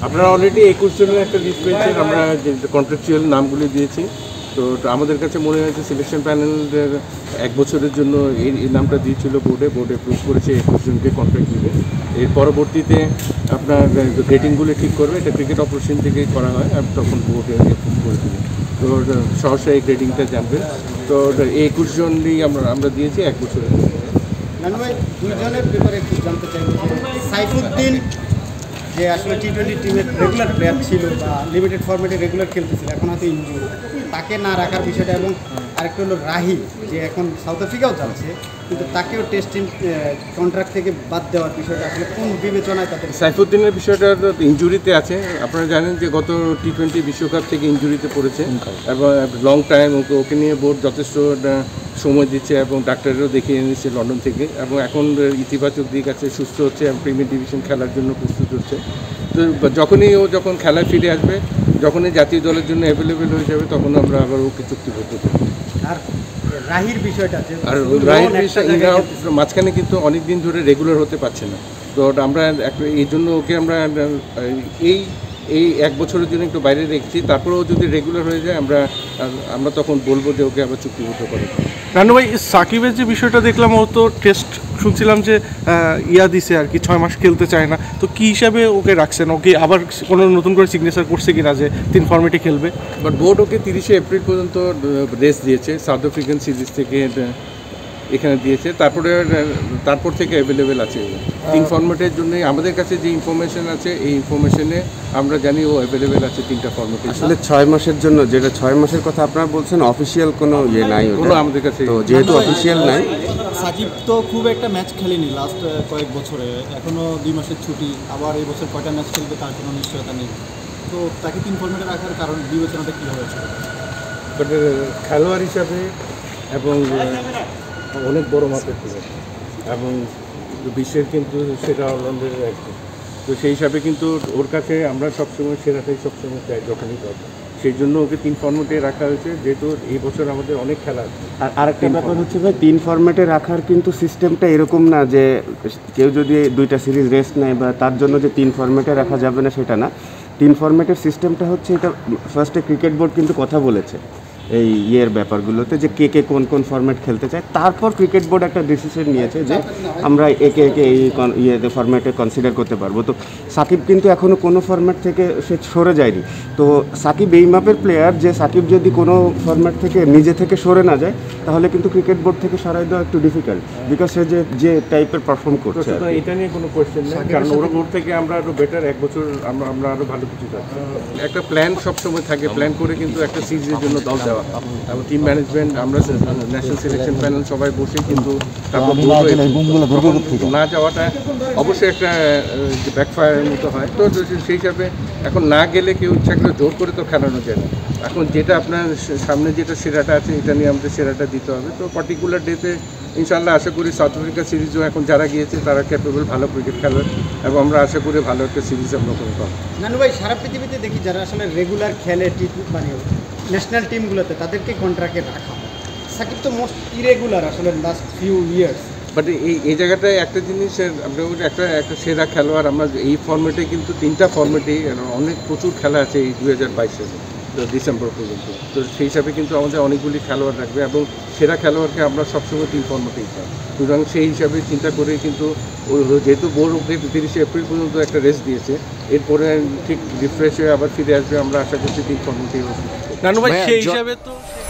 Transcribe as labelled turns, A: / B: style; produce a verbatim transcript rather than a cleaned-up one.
A: আপনারা অলরেডি একুশ জনের একটা লিস্ট পেয়েছেন, আমরা কন্ট্রাকচুয়াল নামগুলি দিয়েছি। তো আমাদের কাছে মনে হয়েছে সিলেকশন প্যানেলের এক বছরের জন্য এই এই নামটা দিয়েছিল বোর্ডে, বোর্ডে অ্যাপ্রুভ করেছে একুশ জনকে কন্ট্রাক্ট দিবে। এর পরবর্তীতে আপনার গ্রেডিংগুলো ঠিক করবে, এটা ক্রিকেট অপারেশন থেকেই করা হয়, আর তখন বোর্ডে অ্যাপ্রুভ করে দেবে। তো সহসা এই গ্রেডিংটা জানবে। তো এই একুশ জনই আমরা আমরা দিয়েছি এক বছরের।
B: নানু ভাই, দুইজনের ব্যাপারে একটু জানতে চাইব, সাইফুদ্দিন যে আসলে টি টোয়েন্টি টিমের রেগুলার প্লেয়ার ছিল বা লিমিটেড ফরম্যাটে রেগুলার খেলতেছিল, এখন হয়তো ইনজুরি, তাকে না রাখার বিষয়টা, এবং আরেকটা হলো রাহিল যে এখন সাউথ আফ্রিকাও যাচ্ছে, কিন্তু তাকেও টেস্ট টিম কন্ট্রাক্ট থেকে বাদ দেওয়ার বিষয়টা আসলে কোন বিবেচনায় তাদের?
A: সাইফুদ্দিনের বিষয়টা ইনজুরিতে আছে। আপনারা জানেন যে গত টি টোয়েন্টি বিশ্বকাপ থেকে ইনজুরিতে পড়েছে এবং লং টাইম ওকে ওকে নিয়ে বোর্ড যথেষ্ট সময় দিচ্ছে এবং ডাক্তাররাও দেখিয়ে এনেছে লন্ডন থেকে, এবং এখন ইতিবাচক দিক আছে, সুস্থ হচ্ছে এবং প্রিমিয়ার ডিভিশন খেলার জন্য প্রস্তুত হচ্ছে। তো যখনই ও যখন খেলায় ফিরে আসবে, যখনই জাতীয় দলের জন্য অ্যাভেলেবেল হয়ে যাবে, তখন আমরা আবার ওকে চুক্তিবদ্ধ করব।
B: আর রাহির বিষয়টা,
A: আর রাহির বিষয় মাঝখানে কিন্তু অনেক দিন ধরে রেগুলার হতে পারছে না, তো আমরা এই জন্য ওকে আমরা এই এই এক বছরের জন্য একটু বাইরে রেখেছি। তারপরেও যদি রেগুলার হয়ে যায়, আমরা আমরা তখন বলবো যে ওকে আবার চুক্তিবদ্ধ করে।
C: রানু ভাই, সাকিবের যে বিষয়টা দেখলাম, ও তো টেস্ট শুনছিলাম যে ইয়া দিছে আর কি, ছয় মাস খেলতে চায় না, তো কী হিসাবে ওকে রাখছেন? ওকে আবার কোনো নতুন করে সিগনেচার করছে কিনা যে তিন ফর্মেটে খেলবে?
A: বাট বোর্ড ওকে তিরিশে এপ্রিল পর্যন্ত রেস্ট দিয়েছে, সাউথ আফ্রিকান সিরিজ থেকে এখানে দিয়েছে, তারপরে তারপর থেকে অ্যাভেলেবেল আছে তিন ফর্মেটের জন্য। আমাদের কাছে যে ইনফরমেশন আছে, এই ইনফরমেশনে আমরা জানি ও অ্যাভেলেবেল আছে তিনটা ফর্মেটে।
D: আসলে ছয় মাসের জন্য, যেটা ছয় মাসের কথা আপনারা বলছেন, অফিসিয়াল কোনো ইয়ে নাই
A: কোনো আমাদের কাছে,
D: তো যেহেতু অফিসিয়াল নাই।
E: সাকিব তো খুব একটা ম্যাচ খেলেনি লাস্ট কয়েক বছরে, এখনও দুই মাসের ছুটি, আবার এই বছর কয়টা ম্যাচ খেলবে তার কোনো নিশ্চয়তা নেই। তো তাকে তিন ফর্মেটে রাখার কারণ বিবেচনাটা কীভাবে আছে?
A: বাট খেলোয়াড় হিসাবে এবং অনেক বড় মাপের ছিল এবং বিশ্বের কিন্তু সেরা অলরাউন্ডারের একজন, তো সেই হিসাবে কিন্তু ওর কাছে আমরা সবসময় সেরাটাই সবসময় চাই যখনই দরকার। সেই জন্য ওকে তিন ফর্মেটে রাখা হয়েছে, যেহেতু এই বছর আমাদের অনেক খেলা আছে।
D: আর আরেকটা ব্যাপার হচ্ছে ভাই, তিন ফর্মেটে রাখার কিন্তু সিস্টেমটা এরকম না যে কেউ যদি দুইটা সিরিজ রেস্ট নেয় বা তার জন্য যে তিন ফর্মেটে রাখা যাবে না, সেটা না। তিন ফর্মেটের সিস্টেমটা হচ্ছে, এটা ফার্স্টে ক্রিকেট বোর্ড কিন্তু কথা বলেছে এই ইয়ের ব্যাপারগুলোতে, যে কে কে কোন কোন ফরম্যাট খেলতে চায়। তারপর ক্রিকেট বোর্ড একটা ডিসিশন নিয়েছে যে আমরা একে একে এই ইয়েতে ফরম্যাটে কনসিডার করতে পারবো। তো সাকিব কিন্তু এখনও কোনো ফরম্যাট থেকে সে সরে যায়নি। তো সাকিব এই মাপের প্লেয়ার যে সাকিব যদি কোনো ফরম্যাট থেকে নিজে থেকে সরে না যায়, তাহলে কিন্তু ক্রিকেট বোর্ড থেকে সরাই দেওয়া একটু ডিফিকাল্ট, বিকজ সে যে যে টাইপের পারফর্ম করছে।
A: এটা নিয়ে কোনো কোয়েশ্চেন নেই, কারণ ওর ওর থেকে আমরা আরও বেটার, এক বছর আমরা আমরা আরও ভালো কিছু চাচ্ছি। একটা প্ল্যান সবসময় থাকে, প্ল্যান করে কিন্তু একটা সিরিজের জন্য দল দেওয়া এবং টিম ম্যানেজমেন্ট, আমরা ন্যাশনাল সিলেকশন প্যানেল সবাই বসে কিন্তু তারপর না যাওয়াটা অবশ্যই একটা ব্যাকফায়ারের মতো হয়। তো সেই হিসাবে এখন না গেলে কেউ ইচ্ছা করে জোর করে তো খেলানো যায় না। এখন যেটা আপনার সামনে যেটা সেরাটা আছে, এটা নিয়ে আমাদের সেরাটা দিতে হবে। তো পার্টিকুলার ডেতে ইনশাল্লাহ আশা করি সাউথ আফ্রিকা সিরিজও এখন যারা গিয়েছে তারা ক্যাপেবল, ভালো ক্রিকেট খেলোয়াড়, এবং আমরা আশা করি ভালো একটা সিরিজ আমরা করে পাবো।
B: নানু ভাই, সারা পৃথিবীতে দেখি যারা আসলে রেগুলার খেলে টি মানে ন্যাশনাল টিমগুলোতে, তাদেরকে কন্ট্রাক্টে রাখা। সাকিব তো মোস্ট ইরেগুলার আসলে লাস্ট ফিউ ইয়ার্স।
A: বাট এই এই জায়গাটায় একটা জিনিসের আমরা একটা একটা সেরা খেলোয়াড়, আমরা এই ফর্মেটে কিন্তু তিনটা ফর্মেটেই অনেক প্রচুর খেলা আছে এই দু হাজার বাইশে ডিসেম্বর পর্যন্ত। তো সেই হিসাবে কিন্তু আমাদের অনেকগুলি খেলোয়াড় রাখবে এবং সেরা খেলোয়াড়কে আমরা সবসময় তিন ফর্মেটেই চাই। সুতরাং সেই হিসাবে চিন্তা করে কিন্তু যেহেতু বোর্ড ওকে তিরিশে এপ্রিল পর্যন্ত একটা রেস্ট দিয়েছে, এরপরে ঠিক রিফ্রেশ হয়ে আবার ফিরে আসবে, আমরা আশা করছি তিন ফর্মেটেই।
C: নানু ভাই, সেই হিসাবে তো